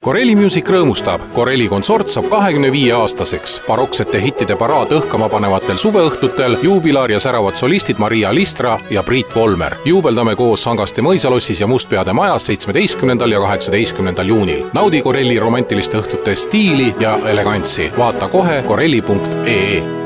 Corelli Music rõõmustab. Corelli konsort saab 25-aastaseks. Baroksete hittide paraad õhkama panevatel suveõhtutel juubilar ja säravad solistid Maria Listra ja Priit Volmer. Juubeldame koos Sangaste mõisalossis ja Mustpeade majas 17. ja 18. juunil. Naudi Corelli romantiliste õhtute stiili ja elegantsi. Vaata kohe corelli.ee.